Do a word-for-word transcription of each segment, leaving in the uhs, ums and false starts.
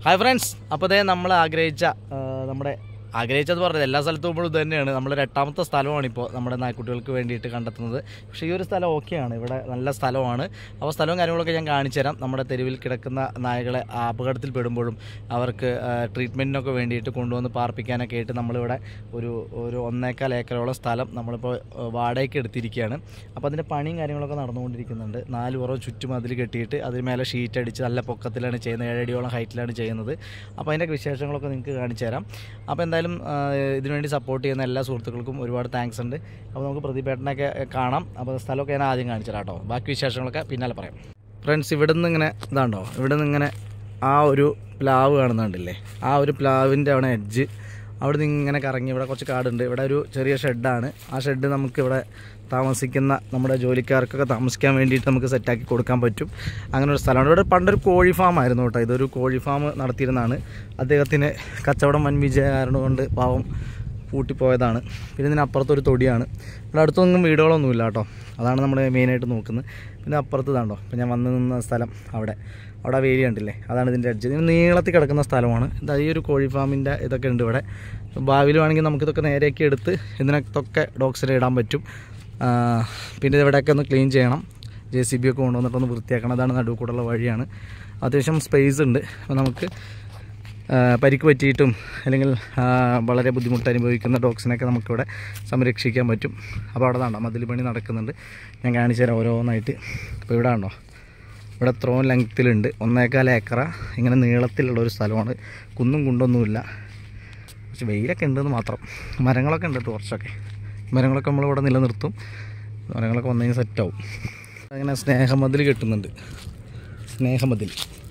Hi friends, അപ്പോൾ അതേ നമ്മൾ ആഗ്രഹിച്ച നമ്മുടെ ആഗ്രഹിച്ചത് പറഞ്ഞത് എല്ലാ സ്ഥലത്തും ഇപ്പോൾ ഇത് തന്നെയാണ്. നമ്മളൊരു എട്ടാമത്തെ സ്ഥലമാണ് ഇപ്പോൾ നമ്മുടെ നായ്ക്കുട്ടികൾക്ക് വേണ്ടിയിട്ട് കണ്ടെത്തുന്നത്. പക്ഷേ ഈ ഒരു സ്ഥലം ഓക്കെയാണ്, ഇവിടെ നല്ല സ്ഥലമാണ്. അപ്പോൾ സ്ഥലവും കാര്യങ്ങളൊക്കെ ഞാൻ കാണിച്ചു തരാം. നമ്മുടെ തെരുവിൽ കിടക്കുന്ന നായകളെ അപകടത്തിൽ പെടുമ്പോഴും അവർക്ക് ട്രീറ്റ്മെൻറ്റിനൊക്കെ വേണ്ടിയിട്ട് കൊണ്ടുവന്ന് പാർപ്പിക്കാനൊക്കെ ആയിട്ട് നമ്മളിവിടെ ഒരു ഒരു ഒന്നേക്കാൽ ഏക്കറോളം സ്ഥലം നമ്മളിപ്പോൾ വാടകയ്ക്ക് എടുത്തിരിക്കുകയാണ്. അപ്പോൾ അതിൻ്റെ പണിയും കാര്യങ്ങളൊക്കെ നടന്നുകൊണ്ടിരിക്കുന്നുണ്ട്. നാല് പുറം ചുറ്റും അതിൽ കെട്ടിയിട്ട് അതിന് മേലെ ഷീറ്റ് അടിച്ച് നല്ല പൊക്കത്തിലാണ് ചെയ്യുന്നത്, ഏഴടിയോളം ഹൈറ്റിലാണ് ചെയ്യുന്നത്. അപ്പോൾ അതിൻ്റെ വിശേഷങ്ങളൊക്കെ നിങ്ങൾക്ക് കാണിച്ചു തരാം. അപ്പോൾ എന്തായാലും ഇതിനുവേണ്ടി സപ്പോർട്ട് ചെയ്യുന്ന എല്ലാ സുഹൃത്തുക്കൾക്കും ഒരുപാട് താങ്ക്സ് ഉണ്ട്. അപ്പോൾ നമുക്ക് പ്രതിപേട്ടനൊക്കെ കാണാം. അപ്പോൾ സ്ഥലമൊക്കെ ഞാൻ ആദ്യം കാണിച്ചു തരാം കേട്ടോ. ബാക്കി വിശേഷങ്ങളൊക്കെ പിന്നാലെ പറയാം. ഫ്രണ്ട്സ്, ഇവിടെ നിന്ന് ഇങ്ങനെ ഇതാണ്ടോ, ഇവിടെ നിന്ന് ഇങ്ങനെ ആ ഒരു പ്ലാവ് കാണുന്നുണ്ടല്ലേ, ആ ഒരു പ്ലാവിൻ്റെ അവിടെ എഡ്ജ് അവിടെ നിന്ന് ഇങ്ങനെ കറങ്ങി ഇവിടെ കുറച്ച് കാടുണ്ട്. ഇവിടെ ഒരു ചെറിയ ഷെഡാണ്. ആ ഷെഡ് നമുക്കിവിടെ താമസിക്കുന്ന നമ്മുടെ ജോലിക്കാർക്കൊക്കെ താമസിക്കാൻ വേണ്ടിയിട്ട് നമുക്ക് സെറ്റാക്കി കൊടുക്കാൻ പറ്റും. അങ്ങനെ ഒരു സ്ഥലമാണ്. ഇവിടെ പണ്ടൊരു കോഴി ഫാം ആയിരുന്നു കേട്ടോ. ഇതൊരു കോഴി ഫാം നടത്തിയിരുന്നതാണ്. അദ്ദേഹത്തിന് കച്ചവടം വൻ വിജയകാരണം കൊണ്ട് പാവം പൂട്ടിപ്പോയതാണ്. പിന്നെ ഇതിനപ്പുറത്തൊരു തൊടിയാണ്. ഇവിടെ അടുത്തൊന്നും വീടുകളൊന്നുമില്ല കേട്ടോ. അതാണ് നമ്മൾ മെയിനായിട്ട് നോക്കുന്നത്. പിന്നെ അപ്പുറത്ത് ഇതാണ്ടോ, ഇപ്പം ഞാൻ വന്ന് നിന്ന സ്ഥലം അവിടെ അവിടെ വേലി കണ്ടില്ലേ, അതാണ് ഇതിൻ്റെ അഡ്ജ്. ഇതിന് നീളത്തിൽ കിടക്കുന്ന സ്ഥലമാണ്. ഇതാ ഈ ഒരു കോഴി ഫാമിൻ്റെ ഇതൊക്കെ ഉണ്ട് ഇവിടെ. ഭാവിയിൽ വേണമെങ്കിൽ നമുക്കിതൊക്കെ നേരെയൊക്കെ എടുത്ത് ഇതിനകത്തൊക്കെ ഡോഗ്സിനെ ഇടാൻ പറ്റും. പിന്നെ ഇവിടെയൊക്കെ ഒന്ന് ക്ലീൻ ചെയ്യണം, ജെ സി ബി ഒക്കെ കൊണ്ടുവന്നിട്ടൊന്ന് വൃത്തിയാക്കണം. അതാണ് നടുവ് കൂടെയുള്ള വഴിയാണ്. അത്യാവശ്യം സ്പേസ് ഉണ്ട്. അപ്പോൾ നമുക്ക് പരിക്ക് പറ്റിയിട്ടും അല്ലെങ്കിൽ വളരെ ബുദ്ധിമുട്ട് അനുഭവിക്കുന്ന ഡോഗ്സിനൊക്കെ നമുക്കിവിടെ സംരക്ഷിക്കാൻ പറ്റും. അപ്പോൾ അവിടെ നിന്നാണ്ടോ മതിൽ പണി നടക്കുന്നുണ്ട്. ഞാൻ കാണിച്ചു തരാം ഓരോന്നായിട്ട്. അപ്പോൾ ഇവിടെ ഉണ്ടോ, ഇവിടെ എത്രയും ലെങ്ത്തിലുണ്ട്. ഒന്നേകാൽ ഏക്കറ ഇങ്ങനെ നീളത്തിലുള്ളൊരു സ്ഥലമാണ്. കുന്നും കുണ്ടൊന്നുമില്ല. പക്ഷെ വെയിലൊക്കെ ഉണ്ടെന്ന് മാത്രം. മരങ്ങളൊക്കെ ഉണ്ട് കുറച്ചൊക്കെ. മരങ്ങളൊക്കെ നമ്മളിവിടെ നിലനിർത്തും. മരങ്ങളൊക്കെ വന്നു കഴിഞ്ഞാൽ സെറ്റാവും. അങ്ങനെ സ്നേഹമതിൽ കെട്ടുന്നുണ്ട്. സ്നേഹമതിൽ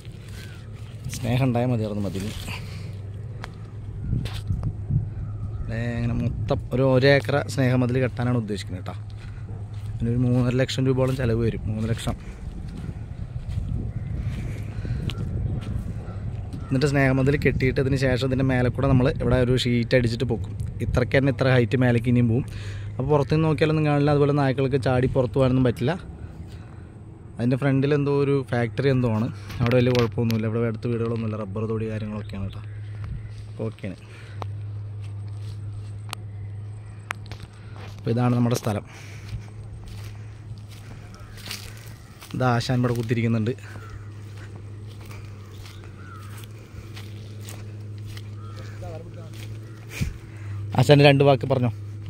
സ്നേഹം ഉണ്ടായാൽ മതിയായിരുന്നു മതിൽ. അങ്ങനെ മൊത്തം ഒരു ഒരേക്കറ സ്നേഹമതിൽ കെട്ടാനാണ് ഉദ്ദേശിക്കുന്നത് കേട്ടോ. അതിനൊരു മൂന്നര ലക്ഷം രൂപയോളം ചിലവ് വരും. മൂന്ന് ലക്ഷം. എന്നിട്ട് സ്നേഹമതിൽ കെട്ടിയിട്ട് അതിന് ശേഷം ഇതിൻ്റെ മേലെ കൂടെ നമ്മൾ ഇവിടെ ഒരു ഷീറ്റ് അടിച്ചിട്ട് പൊക്കും. ഇത്രയ്ക്ക് തന്നെ ഇത്ര ഹൈറ്റ് മേലേക്ക് ഇനിയും പോവും. അപ്പോൾ പുറത്തുനിന്ന് നോക്കിയാലൊന്നും കാണില്ല. അതുപോലെ നായ്ക്കൾക്ക് ചാടി പുറത്ത് പോകാനൊന്നും പറ്റില്ല. അതിൻ്റെ ഫ്രണ്ടിൽ എന്തോ ഒരു ഫാക്ടറി എന്തോ ആണ്. അവിടെ വലിയ കുഴപ്പമൊന്നുമില്ല. ഇവിടെ അടുത്ത് വീടുകളൊന്നുമില്ല. റബ്ബർ തൊടി കാര്യങ്ങളൊക്കെയാണ് കേട്ടോ. ഓക്കെയാണ്. അപ്പോൾ ഇതാണ് നമ്മുടെ സ്ഥലം. ഇത് ആശാൻ ഇവിടെ കുത്തിരിക്കുന്നുണ്ട്. ആശാൻ്റെ രണ്ട് വാക്ക് പറഞ്ഞോ.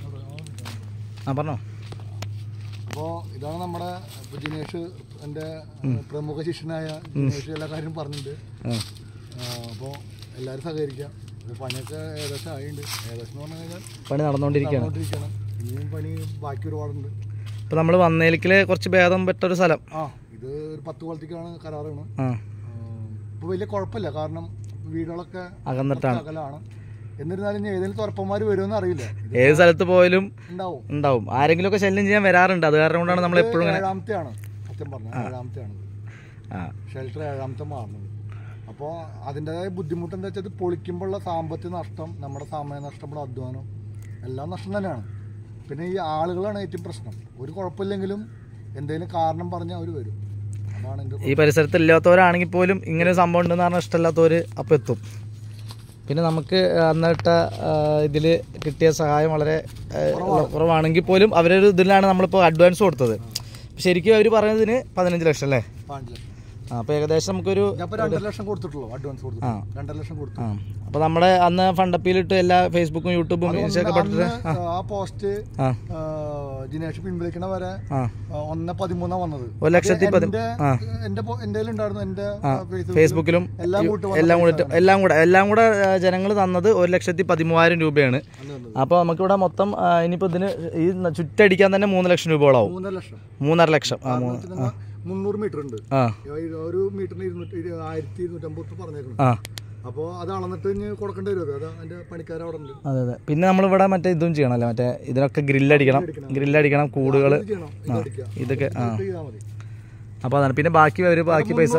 ആ പറഞ്ഞോ. അപ്പോൾ ഇതാണ് നമ്മുടെ ജിനേഷ്, എൻ്റെ പ്രമുഖ ശിഷ്യനായ ജിനേഷ് എല്ലാ കാര്യം പറഞ്ഞിട്ടുണ്ട്. അപ്പോൾ എല്ലാവരും സഹകരിക്കാം. പണിയൊക്കെ ഏകദേശം ആയിട്ടുണ്ട്. ഏകദേശം എന്ന് പറഞ്ഞു കഴിഞ്ഞാൽ പണി നടന്നുകൊണ്ടിരിക്കുകയാണ്. ഇനിയും പണി ബാക്കി ഒരുപാടുണ്ട്. ഇപ്പോൾ നമ്മൾ വന്നേലിക്കൽ കുറച്ച് ഭേദം പറ്റൊരു സ്ഥലം. ആ ഇത് ഒരു പത്ത് കൊല്ലത്തേക്കാണ് കരാറാണ്. ഇപ്പോൾ വലിയ കുഴപ്പമില്ല, കാരണം വീടുകളൊക്കെ അകന്നിട്ടാണ് അകലാണ്. എന്നിരുന്നാലും ഇനി ഏതെങ്കിലും തുറപ്പന്മാർ വരുമെന്ന് അറിയില്ല. ഏത് സ്ഥലത്ത് പോയാലും ഉണ്ടാവും ഉണ്ടാവും ആരെങ്കിലും ഒക്കെ ശല്യം ചെയ്യാൻ വരാറുണ്ട്. അത് കാരണം കൊണ്ടാണ് നമ്മൾ എപ്പോഴും ഏഴാമത്തെയാണ് സത്യം പറഞ്ഞത്. ഏഴാമത്തെയാണ് ഷെൽട്ടർ ഏഴാമത്തെ മാറുന്നത്. അപ്പോൾ അതിൻ്റെതായ ബുദ്ധിമുട്ട് എന്താ വെച്ചാൽ പൊളിക്കുമ്പോഴുള്ള സാമ്പത്തിക നഷ്ടം, നമ്മുടെ സമയ നഷ്ടം, അധ്വാനം എല്ലാം നഷ്ടം തന്നെയാണ്. പിന്നെ ഈ ആളുകളാണ് ഏറ്റവും പ്രശ്നം. ഒരു കുഴപ്പമില്ലെങ്കിലും എന്തെങ്കിലും കാരണം പറഞ്ഞാൽ അവർ വരും. അതാണ് എൻ്റെ. ഈ പരിസരത്ത് ഇല്ലാത്തവരാണെങ്കിൽ പോലും ഇങ്ങനെ ഒരു സംഭവം ഉണ്ടെന്ന് പറഞ്ഞാൽ ഇഷ്ടമില്ലാത്തവർ അപ്പം എത്തും. പിന്നെ നമുക്ക് അന്നിട്ട ഇതിൽ കിട്ടിയ സഹായം വളരെ കുറവാണെങ്കിൽ പോലും അവരൊരു ഇതിലാണ് നമ്മളിപ്പോൾ അഡ്വാൻസ് കൊടുത്തത്. ശരിക്കും അവർ പറയുന്നതിന് പതിനഞ്ച് ലക്ഷം അല്ലേ? ആ, അപ്പോൾ ഏകദേശം നമുക്കൊരു രണ്ടര ലക്ഷം കൊടുത്തിട്ടുള്ളൂ അഡ്വാൻസ് കൊടുത്തു. രണ്ടര ലക്ഷം കൊടുത്തു. ആ, അപ്പോൾ നമ്മുടെ അന്ന് ഫണ്ടപ്പിയിലിട്ട് എല്ലാ ഫേസ്ബുക്കും യൂട്യൂബും ഇൻസ്റ്റൊക്കെ പെട്ടിട്ട് ആ പോസ്റ്റ് ജിനേഷ് പിൻവലിക്കണ വരെ ഒന്ന് പതിമൂന്നാ വന്നത്. ഒരു ലക്ഷത്തി എന്റെ ഉണ്ടായിരുന്നു. എന്റെ ഫേസ്ബുക്കിലും എല്ലാം കൂടെ എല്ലാം കൂടെ എല്ലാം കൂടെ ജനങ്ങൾ തന്നത് ഒരു ലക്ഷത്തി പതിമൂവായിരം രൂപയാണ്. അപ്പോൾ നമുക്കിവിടെ മൊത്തം ഇനിയിപ്പോൾ ഇതിന് ഈ ചുറ്റടിക്കാൻ തന്നെ മൂന്ന് ലക്ഷം രൂപയോളാവും. മൂന്നര ലക്ഷം മൂന്നര ലക്ഷം ആ മുന്നൂറ് മീറ്റർ ഉണ്ട്. ഒരു മീറ്ററിന് ഇരുന്നൂറ്റി ആയിരത്തി ഇരുന്നൂറ്റമ്പത് റുപ്യ പറഞ്ഞേക്കണം. അപ്പോൾ അത് അളന്നിട്ട് കൊടുക്കേണ്ടി വരും. അത് അതിന്റെ പണിക്കാർ അവിടെ ഉണ്ട്. അതെ അതെ. പിന്നെ നമ്മളിവിടെ മറ്റേ ഇതും ചെയ്യണമല്ലോ, മറ്റേ ഇതിനൊക്കെ ഗ്രില്ലടിക്കണം ഗ്രില്ലടിക്കണം കൂടുകൾ ഇതൊക്കെ. ആ, അപ്പോൾ അതാണ്. പിന്നെ ബാക്കി ഒരു ബാക്കി പൈസ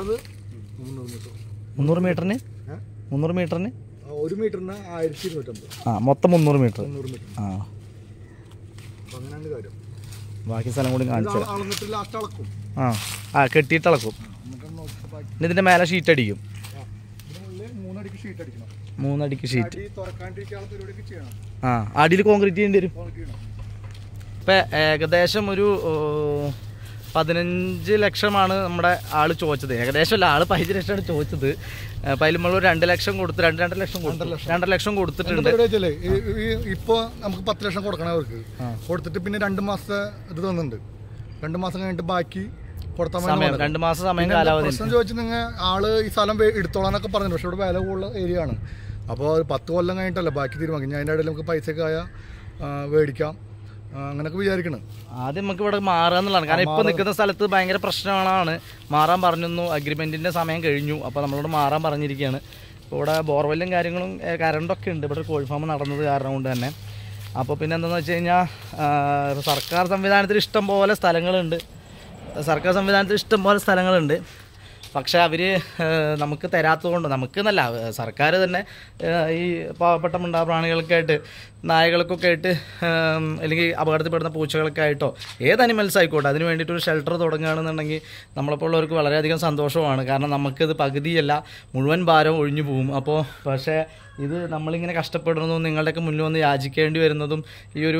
മുന്നൂറ് മീറ്ററിന് മുന്നൂറ് മീറ്ററിന് ഒരു മീറ്ററിന് ആയിരത്തി ഇരുന്നൂറ്റമ്പത്. ആ, മൊത്തം മുന്നൂറ് മീറ്റർ. ആ, അങ്ങനെയാണ് കാര്യം. ബാക്കി സ്ഥലം കൂടി കാണിച്ചു. ലാസ്റ്റ് ആ ആ കെട്ടിയിട്ട് അളക്കും. ഇതിൻ്റെ മേലെ ഷീറ്റ് അടിക്കും. ഷീറ്റ് അടിക്കണം. മൂന്നടിക്ക് ഷീറ്റ് അടി തുറക്കാണ്ടിരിക്കാനുള്ള പരിപാടിയൊക്കെ ചെയ്യണം. ആ അടിയിൽ കോൺക്രീറ്റ് ചെയ്യേണ്ടി വരും. കോൺക്രീറ്റ് ചെയ്യണം. ഇപ്പം ഏകദേശം ഒരു പതിനഞ്ച് ലക്ഷമാണ് നമ്മുടെ ആൾ ചോദിച്ചത്. ഏകദേശം അല്ല, ആൾ പതിനഞ്ച് ലക്ഷമാണ് ചോദിച്ചത്. അപ്പം അതിൽ നമ്മൾ രണ്ട് ലക്ഷം കൊടുത്ത് രണ്ട് രണ്ടര ലക്ഷം കൊടുത്തു രണ്ടര ലക്ഷം കൊടുത്തിട്ടുണ്ട്. ഇപ്പോൾ നമുക്ക് പത്ത് ലക്ഷം കൊടുക്കണം അവർക്ക്. കൊടുത്തിട്ട് പിന്നെ രണ്ട് മാസത്തെ ഇത് തന്നിട്ടുണ്ട്. രണ്ട് മാസം കഴിഞ്ഞിട്ട് ബാക്കി കൊടുത്താൽ മതി. രണ്ട് മാസം സമയം കാലാവധി. പ്രശ്നം ചോദിച്ചാൽ നിങ്ങൾ ആള് ഈ സ്ഥലം എടുത്തോളാന്നൊക്കെ പറഞ്ഞിട്ടുണ്ട്. പക്ഷെ ഇവിടെ വില കൂടുതൽ ഏരിയ ആണ്. അപ്പോൾ ഒരു പത്ത് കൊല്ലം കഴിഞ്ഞിട്ടല്ല ബാക്കി തീരുമാനിക്കും. ഞാൻ അതിൻ്റെ ഇടയിൽ നമുക്ക് പൈസയൊക്കെ ആയാൽ മേടിക്കാം അങ്ങനെയൊക്കെ വിചാരിക്കണം. ആദ്യം നമുക്ക് ഇവിടെ മാറുക എന്നുള്ളതാണ്. കാരണം ഇപ്പോൾ നിൽക്കുന്ന സ്ഥലത്ത് ഭയങ്കര പ്രശ്നങ്ങളാണ്. മാറാൻ പറഞ്ഞിരുന്നു, അഗ്രിമെൻറ്റിൻ്റെ സമയം കഴിഞ്ഞു. അപ്പോൾ നമ്മളോട് മാറാൻ പറഞ്ഞിരിക്കുകയാണ്. ഇപ്പോൾ ഇവിടെ ബോർവെല്ലും കാര്യങ്ങളും കറണ്ടൊക്കെ ഉണ്ട്. ഇവിടെ കോഴി ഫാം നടന്നത് കാരണം കൊണ്ട് തന്നെ. അപ്പോൾ പിന്നെ എന്താണെന്ന് വെച്ച് കഴിഞ്ഞാൽ സർക്കാർ സംവിധാനത്തിൽ ഇഷ്ടം പോലെ സ്ഥലങ്ങളുണ്ട്. സർക്കാർ സംവിധാനത്തിൽ ഇഷ്ടം പോലെ സ്ഥലങ്ങളുണ്ട്. പക്ഷേ അവർ നമുക്ക് തരാത്തത് കൊണ്ട്, നമുക്ക് എന്നല്ല സർക്കാർ തന്നെ ഈ പാവപ്പെട്ട മിണ്ടാപ്രാണികൾക്കായിട്ട്, നായകൾക്കൊക്കെ ആയിട്ട്, അല്ലെങ്കിൽ അപകടത്തിൽപ്പെടുന്ന പൂച്ചകൾക്കെ ആയിട്ടോ ഏത് അനിമൽസ് ആയിക്കോട്ടെ അതിന് വേണ്ടിയിട്ടൊരു ഷെൽട്ടർ തുടങ്ങുകയാണെന്നുണ്ടെങ്കിൽ നമ്മളെപ്പോലുള്ളവർക്ക് വളരെയധികം സന്തോഷമാണ്. കാരണം നമുക്കിത് പകുതിയല്ല മുഴുവൻ ഭാരം ഒഴിഞ്ഞു പോകും. അപ്പോൾ പക്ഷേ ഇത് നമ്മളിങ്ങനെ കഷ്ടപ്പെടുന്നതും നിങ്ങളുടെയൊക്കെ മുന്നിൽ വന്ന് യാചിക്കേണ്ടി വരുന്നതും ഈ ഒരു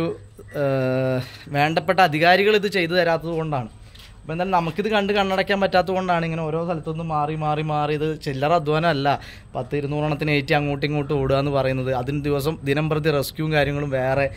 വേണ്ടപ്പെട്ട അധികാരികൾ ഇത് ചെയ്തു തരാത്തത് കൊണ്ടാണ്. അപ്പോൾ എന്തായാലും നമുക്കിത് കണ്ട് കണ്ണടയ്ക്കാൻ പറ്റാത്തത് കൊണ്ടാണ് ഇങ്ങനെ ഓരോ സ്ഥലത്തുനിന്ന് മാറി മാറി മാറി. ഇത് ചില്ലറ അധ്വാനമല്ല. പത്ത് ഇരുന്നൂറെണ്ണത്തിന് ഏറ്റി അങ്ങോട്ടും ഇങ്ങോട്ടും ഓടുക എന്ന് പറയുന്നത്. അതിന് ദിവസം ദിനം പ്രതി റെസ്ക്യൂവും കാര്യങ്ങളും വേറെ.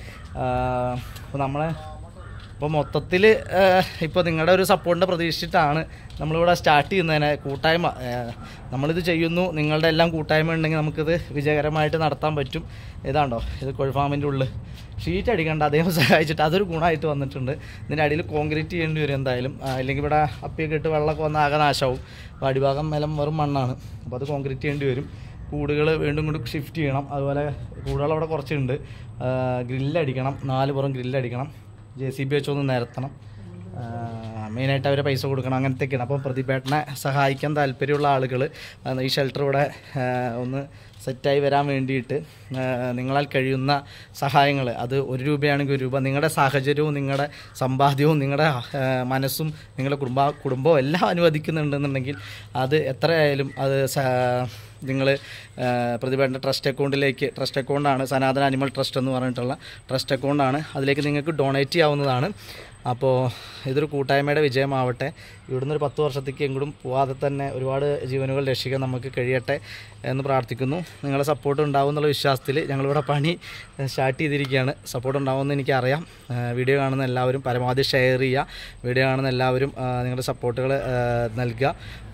അപ്പോൾ നമ്മളെ അപ്പോൾ മൊത്തത്തിൽ ഇപ്പോൾ നിങ്ങളുടെ ഒരു സപ്പോർട്ടിൻ്റെ പ്രതീക്ഷിച്ചിട്ടാണ് നമ്മളിവിടെ സ്റ്റാർട്ട് ചെയ്യുന്നതിന്. കൂട്ടായ്മ നമ്മളിത് ചെയ്യുന്നു, നിങ്ങളുടെ എല്ലാം കൂട്ടായ്മ ഉണ്ടെങ്കിൽ നമുക്കിത് വിജയകരമായിട്ട് നടത്താൻ പറ്റും. ഇതാണ്ടോ ഇത് കോഴി ഫാമിൻ്റെ ഉള്ളിൽ ഷീറ്റ് അടിക്കേണ്ട അദ്ദേഹം സഹായിച്ചിട്ട് അതൊരു ഗുണമായിട്ട് വന്നിട്ടുണ്ട്. ഇതിൻ്റെ അടിയിൽ കോൺക്രീറ്റ് ചെയ്യേണ്ടി വരും എന്തായാലും. അല്ലെങ്കിൽ ഇവിടെ അപ്പിയൊക്കെ ഇട്ട് വെള്ളമൊക്കെ വന്ന് ആകെ നാശമാവും. അപ്പോൾ അടിഭാഗം നിലം വെറും മണ്ണാണ്. അപ്പോൾ അത് കോൺക്രീറ്റ് ചെയ്യേണ്ടി വരും. കൂടുകൾ വീണ്ടും കൊണ്ട് ഷിഫ്റ്റ് ചെയ്യണം. അതുപോലെ കൂടുകൾ അവിടെ കുറച്ചുണ്ട്. ഗ്രില്ലടിക്കണം, നാല് പുറം ഗ്രില്ലടിക്കണം. ജെ സി ബി വെച്ചൊന്ന് നിരത്തണം. മെയിനായിട്ട് അവരെ പൈസ കൊടുക്കണം, അങ്ങനത്തെയൊക്കെയാണ്. അപ്പോൾ പ്രതിഭേട്ടനെ സഹായിക്കാൻ താല്പര്യമുള്ള ആളുകൾ ഈ ഷെൽട്ടർ ഇവിടെ ഒന്ന് സെറ്റായി വരാൻ വേണ്ടിയിട്ട് നിങ്ങളാൽ കഴിയുന്ന സഹായങ്ങൾ, അത് ഒരു രൂപയാണെങ്കിൽ ഒരു രൂപ, നിങ്ങളുടെ സാഹചര്യവും നിങ്ങളുടെ സമ്പാദ്യവും നിങ്ങളുടെ മനസ്സും നിങ്ങളുടെ കുടുംബ കുടുംബവും എല്ലാം അനുവദിക്കുന്നുണ്ടെന്നുണ്ടെങ്കിൽ അത് എത്രയായാലും അത് നിങ്ങൾ പ്രതിഭേട്ടൻ്റെ ട്രസ്റ്റ് അക്കൗണ്ടിലേക്ക്, ട്രസ്റ്റ് അക്കൗണ്ടാണ് സനാതന അനിമൽ ട്രസ്റ്റ് എന്ന് പറഞ്ഞിട്ടുള്ള ട്രസ്റ്റ് അക്കൗണ്ടാണ്, അതിലേക്ക് നിങ്ങൾക്ക് ഡൊണേറ്റ് ചെയ്യാവുന്നതാണ്. അപ്പോൾ ഇതൊരു കൂട്ടായ്മയുടെ വിജയമാവട്ടെ. ഇവിടുന്ന് ഒരു പത്ത് വർഷത്തേക്ക് എങ്ങോട്ടും പോവാതെ തന്നെ ഒരുപാട് ജീവനുകൾ രക്ഷിക്കാൻ നമുക്ക് കഴിയട്ടെ എന്ന് പ്രാർത്ഥിക്കുന്നു. നിങ്ങളുടെ സപ്പോർട്ട് ഉണ്ടാവും എന്നുള്ള വിശ്വാസത്തിൽ ഞങ്ങളിവിടെ പണി സ്റ്റാർട്ട് ചെയ്തിരിക്കുകയാണ്. സപ്പോർട്ട് ഉണ്ടാവുമെന്ന് എനിക്കറിയാം. വീഡിയോ കാണുന്ന എല്ലാവരും പരമാവധി ഷെയർ ചെയ്യുക. വീഡിയോ കാണുന്ന എല്ലാവരും നിങ്ങളുടെ സപ്പോർട്ടുകൾ നൽകുക.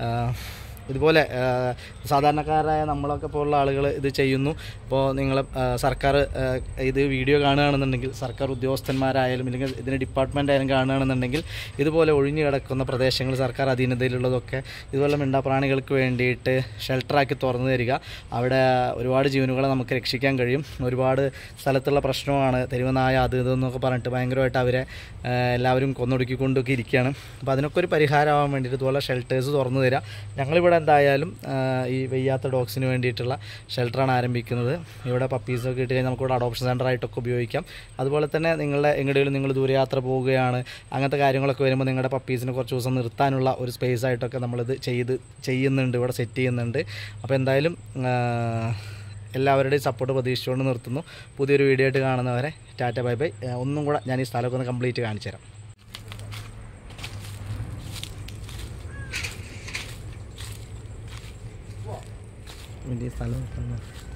ഇതുപോലെ സാധാരണക്കാരായ നമ്മളൊക്കെ പോലുള്ള ആളുകൾ ഇത് ചെയ്യുന്നു. ഇപ്പോൾ നിങ്ങൾ സർക്കാർ ഇത് വീഡിയോ കാണുകയാണെന്നുണ്ടെങ്കിൽ, സർക്കാർ ഉദ്യോഗസ്ഥന്മാരായാലും ഇല്ലെങ്കിൽ ഇതിന് ഡിപ്പാർട്ട്മെൻ്റ് ആയാലും കാണുകയാണെന്നുണ്ടെങ്കിൽ, ഇതുപോലെ ഒഴിഞ്ഞു കിടക്കുന്ന പ്രദേശങ്ങൾ സർക്കാർ അധീനതയിലുള്ളതൊക്കെ ഇതുപോലെ മിണ്ടാപ്രാണികൾക്ക് വേണ്ടിയിട്ട് ഷെൽട്ടറാക്കി തുറന്നു തരിക. അവിടെ ഒരുപാട് ജീവനുകളെ നമുക്ക് രക്ഷിക്കാൻ കഴിയും. ഒരുപാട് സ്ഥലത്തുള്ള പ്രശ്നമാണ് തെരുവനായ അത് ഇതെന്നൊക്കെ പറഞ്ഞിട്ട് ഭയങ്കരമായിട്ട് അവരെ എല്ലാവരും കൊന്നൊടുക്കിക്കൊണ്ടൊക്കെ ഇരിക്കുകയാണ്. അപ്പോൾ അതിനൊക്കെ ഒരു പരിഹാരമാകാൻ വേണ്ടിയിട്ട് ഇതുപോലെ ഷെൽട്ടേഴ്സ് തുറന്നു തരിക. ഞങ്ങളിവിടെ എന്തായാലും ഈ വയ്യാത്ത ഡോഗ്സിന് വേണ്ടിയിട്ടുള്ള ഷെൽട്ടറാണ് ആരംഭിക്കുന്നത്. ഇവിടെ പപ്പീസൊക്കെ ഇട്ട് കഴിഞ്ഞാൽ നമുക്കിവിടെ അഡോപ്ഷൻ സെൻ്ററായിട്ടൊക്കെ ഉപയോഗിക്കാം. അതുപോലെ തന്നെ നിങ്ങളുടെ എങ്ങടെയും നിങ്ങൾ ദൂരയാത്ര പോവുകയാണ്, അങ്ങനത്തെ കാര്യങ്ങളൊക്കെ വരുമ്പോൾ നിങ്ങളുടെ പപ്പീസിന് കുറച്ച് ദിവസം നിർത്താനുള്ള ഒരു സ്പേസ് ആയിട്ടൊക്കെ നമ്മളിത് ചെയ്ത് ചെയ്യുന്നുണ്ട്, ഇവിടെ സെറ്റ് ചെയ്യുന്നുണ്ട്. അപ്പോൾ എന്തായാലും എല്ലാവരുടെയും സപ്പോർട്ട് പ്രതീക്ഷിച്ചുകൊണ്ട് നിർത്തുന്നു. പുതിയൊരു വീഡിയോ ആയിട്ട് കാണുന്നവരെ ടാറ്റ ബൈ ബൈ. ഒന്നും കൂടെ ഞാൻ ഈ സ്ഥലമൊക്കെ ഒന്ന് കംപ്ലീറ്റ് കാണിച്ചു തരാം. വലിയ സ്ഥലം